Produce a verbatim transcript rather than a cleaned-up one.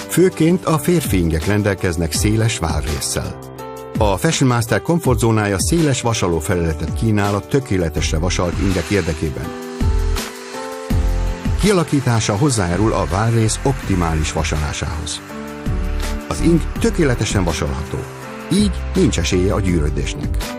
Főként a férfi ingek rendelkeznek széles válrésszel. A Fashion Master komfortzónája széles vasaló felületet kínál a tökéletesre vasalt ingek érdekében. Kialakítása hozzájárul a válrész optimális vasalásához. Az ing tökéletesen vasalható, így nincs esélye a gyűrődésnek.